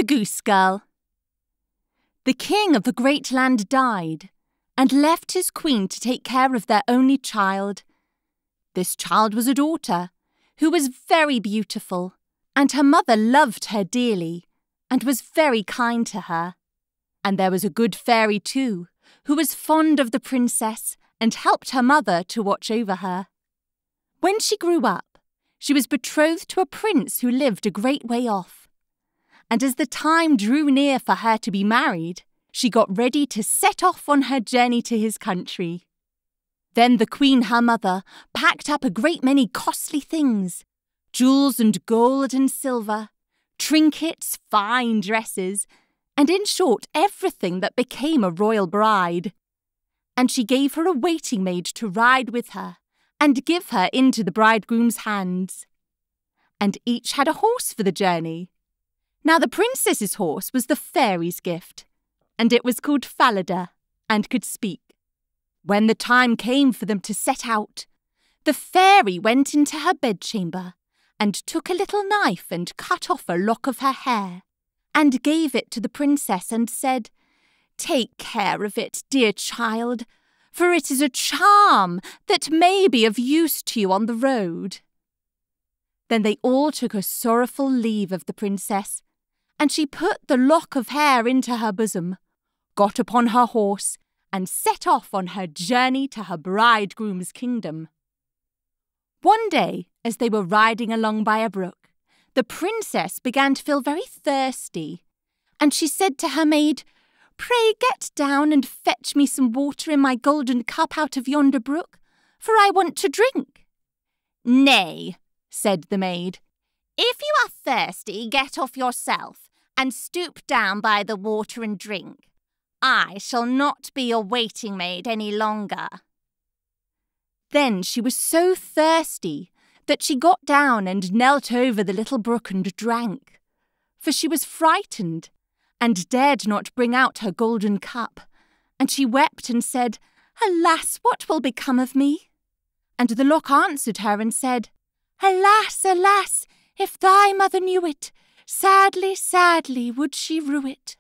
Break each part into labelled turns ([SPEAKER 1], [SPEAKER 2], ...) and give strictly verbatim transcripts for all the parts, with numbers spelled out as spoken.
[SPEAKER 1] The Goose Girl. The king of a great land died, and left his queen to take care of their only child. This child was a daughter, who was very beautiful, and her mother loved her dearly, and was very kind to her. And there was a good fairy too, who was fond of the princess, and helped her mother to watch over her. When she grew up, she was betrothed to a prince who lived a great way off. And as the time drew near for her to be married, she got ready to set off on her journey to his country. Then the queen, her mother, packed up a great many costly things, jewels and gold and silver, trinkets, fine dresses, and in short everything that became a royal bride. And she gave her a waiting maid to ride with her, and give her into the bridegroom's hands. And each had a horse for the journey. Now the princess's horse was the fairy's gift, and it was called Falada, and could speak. When the time came for them to set out, the fairy went into her bedchamber, and took a little knife and cut off a lock of her hair, and gave it to the princess, and said, "Take care of it, dear child, for it is a charm that may be of use to you on the road." Then they all took a sorrowful leave of the princess, and she put the lock of hair into her bosom, got upon her horse, and set off on her journey to her bridegroom's kingdom. One day, as they were riding along by a brook, the princess began to feel very thirsty, and she said to her maid, "Pray get down and fetch me some water in my golden cup out of yonder brook, for I want to drink." "Nay," said the maid, "if you are thirsty, get off yourself, and stoop down by the water and drink. I shall not be your waiting maid any longer." Then she was so thirsty that she got down and knelt over the little brook and drank, for she was frightened, and dared not bring out her golden cup, and she wept and said, "Alas, what will become of me?" And the lock answered her and said, "Alas, alas, if thy mother knew it, sadly, sadly would she rue it."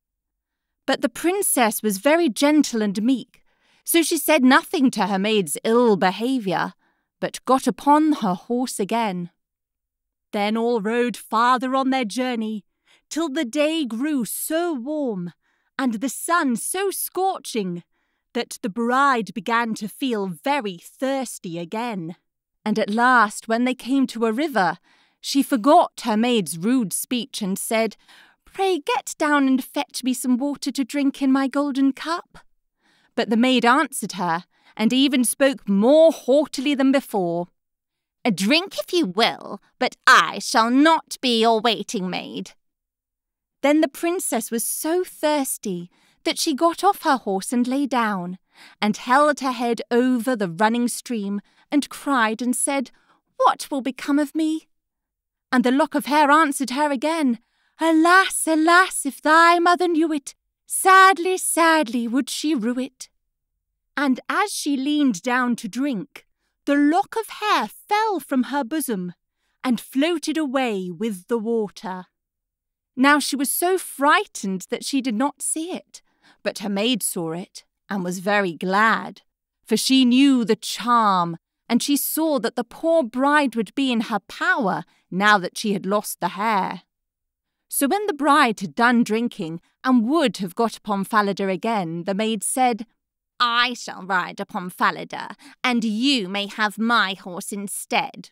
[SPEAKER 1] But the princess was very gentle and meek, so she said nothing to her maid's ill behaviour, but got upon her horse again. Then all rode farther on their journey, till the day grew so warm, and the sun so scorching, that the bride began to feel very thirsty again. And at last, when they came to a river, she forgot her maid's rude speech and said, "Pray get down and fetch me some water to drink in my golden cup." But the maid answered her, and even spoke more haughtily than before, "Drink if you will, but I shall not be your waiting maid." Then the princess was so thirsty that she got off her horse and lay down, and held her head over the running stream, and cried and said, "What will become of me?" And the lock of hair answered her again, "Alas, alas, if thy mother knew it, sadly, sadly would she rue it." And as she leaned down to drink, the lock of hair fell from her bosom, and floated away with the water. Now she was so frightened that she did not see it, but her maid saw it, and was very glad, for she knew the charm, and she saw that the poor bride would be in her power now that she had lost the hair. So when the bride had done drinking, and would have got upon Falada again, the maid said, "I shall ride upon Falada, and you may have my horse instead."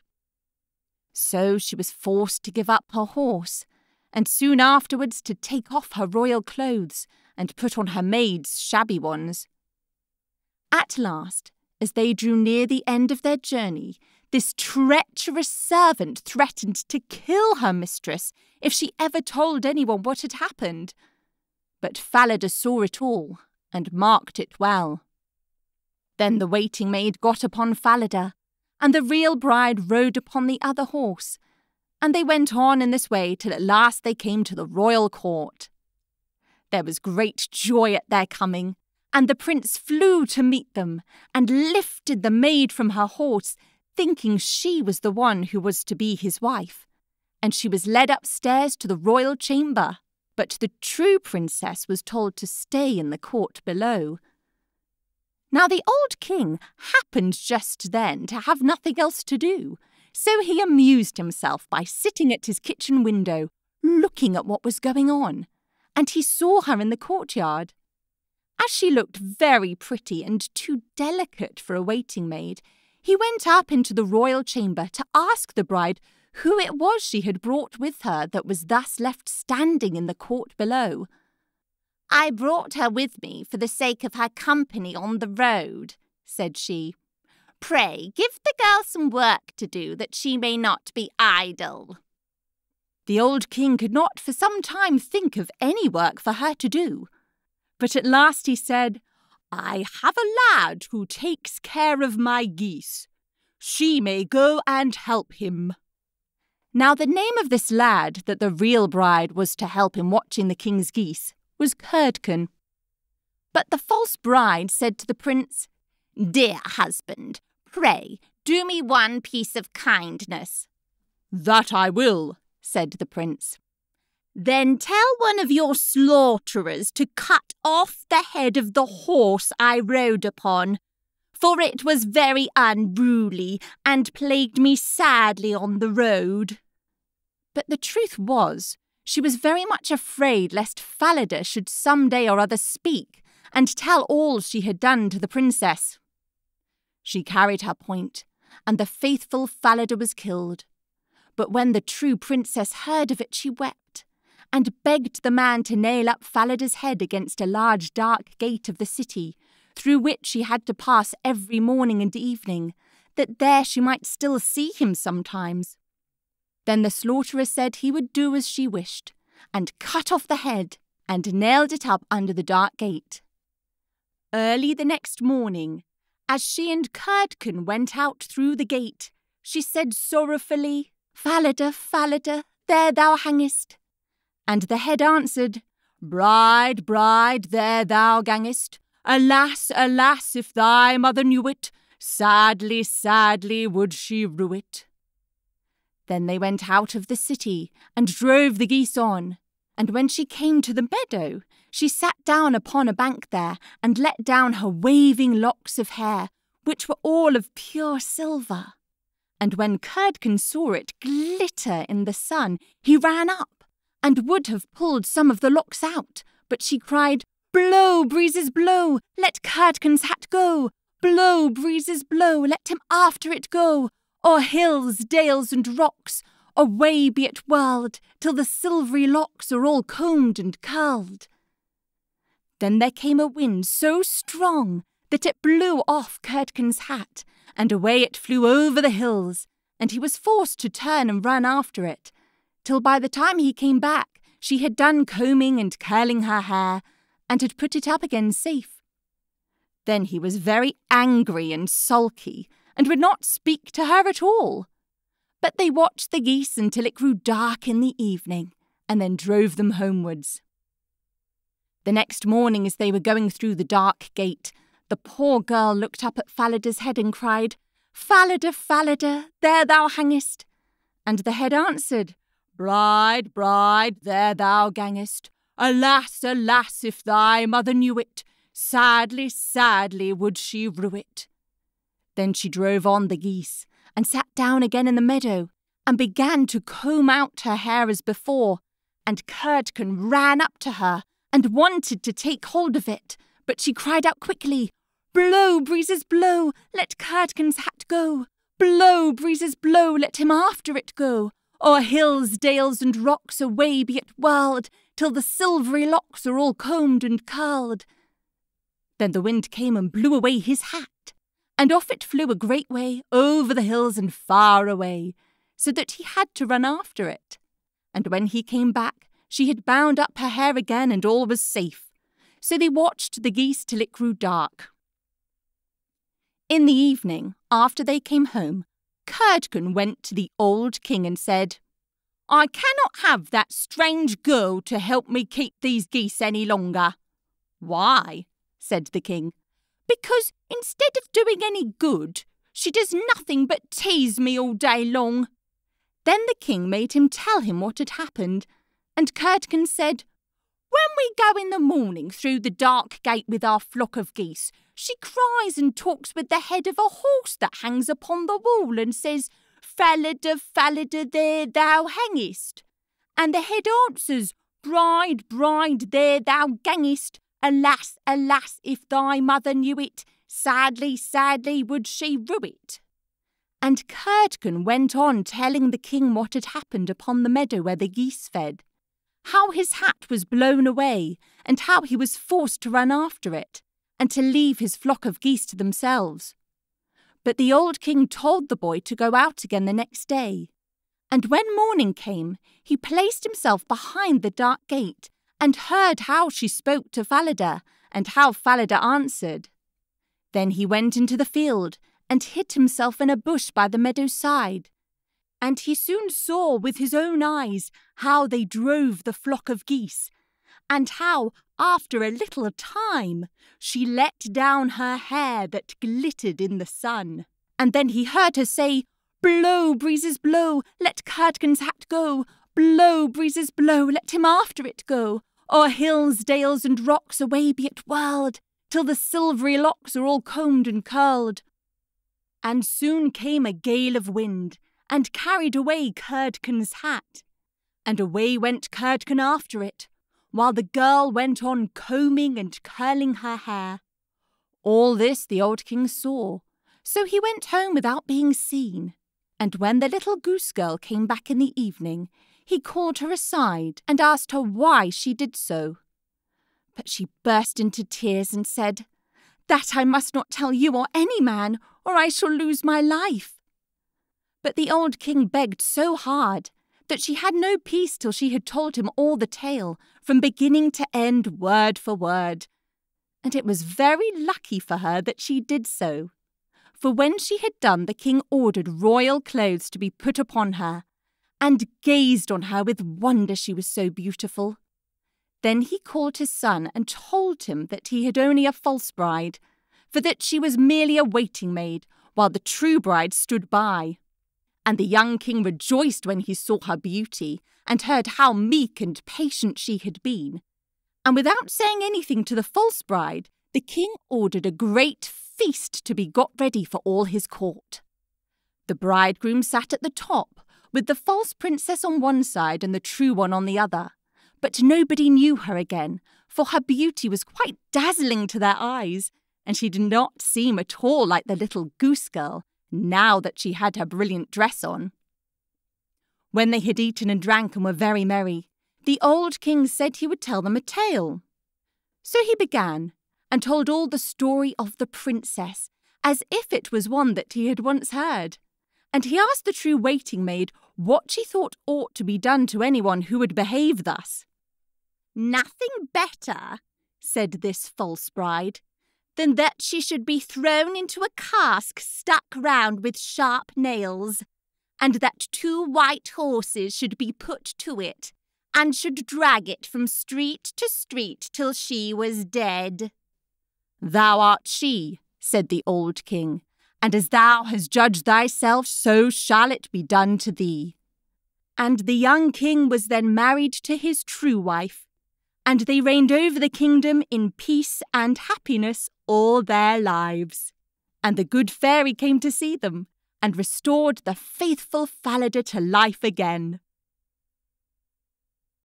[SPEAKER 1] So she was forced to give up her horse, and soon afterwards to take off her royal clothes, and put on her maid's shabby ones. At last, as they drew near the end of their journey, this treacherous servant threatened to kill her mistress if she ever told anyone what had happened. But Falada saw it all, and marked it well. Then the waiting maid got upon Falada, and the real bride rode upon the other horse, and they went on in this way till at last they came to the royal court. There was great joy at their coming, and the prince flew to meet them, and lifted the maid from her horse, thinking she was the one who was to be his wife, and she was led upstairs to the royal chamber. But the true princess was told to stay in the court below. Now the old king happened just then to have nothing else to do, so he amused himself by sitting at his kitchen window, looking at what was going on, and he saw her in the courtyard. As she looked very pretty and too delicate for a waiting maid, he went up into the royal chamber to ask the bride who it was she had brought with her that was thus left standing in the court below. "I brought her with me for the sake of her company on the road," said she. "Pray give the girl some work to do, that she may not be idle." The old king could not for some time think of any work for her to do. But at last he said, "I have a lad who takes care of my geese. She may go and help him." Now the name of this lad that the real bride was to help in watching the king's geese was Curdken. But the false bride said to the prince, "Dear husband, pray do me one piece of kindness." "That I will," said the prince. "Then tell one of your slaughterers to cut off the head of the horse I rode upon, for it was very unruly and plagued me sadly on the road." But the truth was, she was very much afraid lest Falada should some day or other speak and tell all she had done to the princess. She carried her point, and the faithful Falada was killed. But when the true princess heard of it, she wept, and begged the man to nail up Falada's head against a large dark gate of the city, through which she had to pass every morning and evening, that there she might still see him sometimes. Then the slaughterer said he would do as she wished, and cut off the head and nailed it up under the dark gate. Early the next morning, as she and Curdken went out through the gate, she said sorrowfully, "Falada, Falada, there thou hangest." And the head answered, "Bride, bride, there thou gangest. Alas, alas, if thy mother knew it, sadly, sadly would she rue it." Then they went out of the city and drove the geese on, and when she came to the meadow, she sat down upon a bank there and let down her waving locks of hair, which were all of pure silver. And when Curdken saw it glitter in the sun, he ran up and would have pulled some of the locks out, but she cried, "Blow, breezes, blow, let Curdken's hat go. Blow, breezes, blow, let him after it go. O'er hills, dales, and rocks, away be it whirled, till the silvery locks are all combed and curled." Then there came a wind so strong that it blew off Curdken's hat, and away it flew over the hills, and he was forced to turn and run after it, till by the time he came back she had done combing and curling her hair, and had put it up again safe. Then he was very angry and sulky, and would not speak to her at all. But they watched the geese until it grew dark in the evening, and then drove them homewards. The next morning, as they were going through the dark gate, the poor girl looked up at Falada's head and cried, "Falada, Falada, there thou hangest." And the head answered, "Bride, bride, there thou gangest. Alas, alas, if thy mother knew it, sadly, sadly would she rue it." Then she drove on the geese, and sat down again in the meadow, and began to comb out her hair as before, and Curdken ran up to her, and wanted to take hold of it, but she cried out quickly, "Blow, breezes, blow, let Curdken's hat go. Blow, breezes, blow, let him after it go. O'er hills, dales, and rocks, away be it whirled, till the silvery locks are all combed and curled." Then the wind came and blew away his hat, and off it flew a great way over the hills and far away, so that he had to run after it. And when he came back, she had bound up her hair again, and all was safe. So they watched the geese till it grew dark. In the evening, after they came home, Curdken went to the old king and said, "I cannot have that strange girl to help me keep these geese any longer." "Why?" said the king. "Because instead of doing any good, she does nothing but tease me all day long." Then the king made him tell him what had happened, and Curdken said, When we go in the morning through the dark gate with our flock of geese, she cries and talks with the head of a horse that hangs upon the wall and says, 'Falada, Falada, there thou hangest.' And the head answers, 'Bride, bride, there thou gangest. Alas, alas, if thy mother knew it, sadly, sadly would she rue it.' And Curdken went on telling the king what had happened upon the meadow where the geese fed, how his hat was blown away, and how he was forced to run after it, and to leave his flock of geese to themselves. But the old king told the boy to go out again the next day, and when morning came, he placed himself behind the dark gate, and heard how she spoke to Falada, and how Falada answered. Then he went into the field, and hid himself in a bush by the meadow's side. And he soon saw with his own eyes how they drove the flock of geese, and how, after a little time, she let down her hair that glittered in the sun. And then he heard her say, 'Blow, breezes, blow, let Curdken's hat go. Blow, breezes, blow, let him after it go. O'er hills, dales, and rocks away be it whirled, till the silvery locks are all combed and curled.' And soon came a gale of wind, and carried away Curdken's hat. And away went Curdken after it, while the girl went on combing and curling her hair. All this the old king saw, so he went home without being seen. And when the little goose girl came back in the evening, he called her aside and asked her why she did so. But she burst into tears and said, 'That I must not tell you or any man, or I shall lose my life.' But the old king begged so hard that she had no peace till she had told him all the tale, from beginning to end, word for word. And it was very lucky for her that she did so. For when she had done, the king ordered royal clothes to be put upon her, and gazed on her with wonder, she was so beautiful. Then he called his son and told him that he had only a false bride, for that she was merely a waiting maid, while the true bride stood by. And the young king rejoiced when he saw her beauty, and heard how meek and patient she had been. And without saying anything to the false bride, the king ordered a great feast to be got ready for all his court. The bridegroom sat at the top, with the false princess on one side and the true one on the other. But nobody knew her again, for her beauty was quite dazzling to their eyes, and she did not seem at all like the little goose girl, now that she had her brilliant dress on. When they had eaten and drank and were very merry, the old king said he would tell them a tale. So he began, and told all the story of the princess, as if it was one that he had once heard. And he asked the true waiting maid what she thought ought to be done to anyone who would behave thus. "Nothing better," said this false bride, "than that she should be thrown into a cask stuck round with sharp nails, and that two white horses should be put to it, and should drag it from street to street till she was dead." "Thou art she," said the old king, "and as thou hast judged thyself, so shall it be done to thee." And the young king was then married to his true wife, and they reigned over the kingdom in peace and happiness all their lives. And the good fairy came to see them, and restored the faithful Falada to life again.